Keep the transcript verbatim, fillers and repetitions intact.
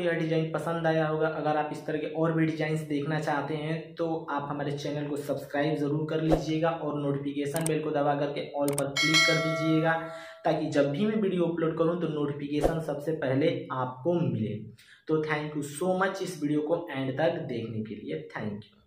यह डिज़ाइन पसंद आया होगा। अगर आप इस तरह के और भी डिज़ाइंस देखना चाहते हैं तो आप हमारे चैनल को सब्सक्राइब ज़रूर कर लीजिएगा और नोटिफिकेशन बेल को दबा करके ऑल पर क्लिक कर दीजिएगा, ताकि जब भी मैं वीडियो अपलोड करूं तो नोटिफिकेशन सबसे पहले आपको मिले। तो थैंक यू सो मच इस वीडियो को एंड तक देखने के लिए। Thank you.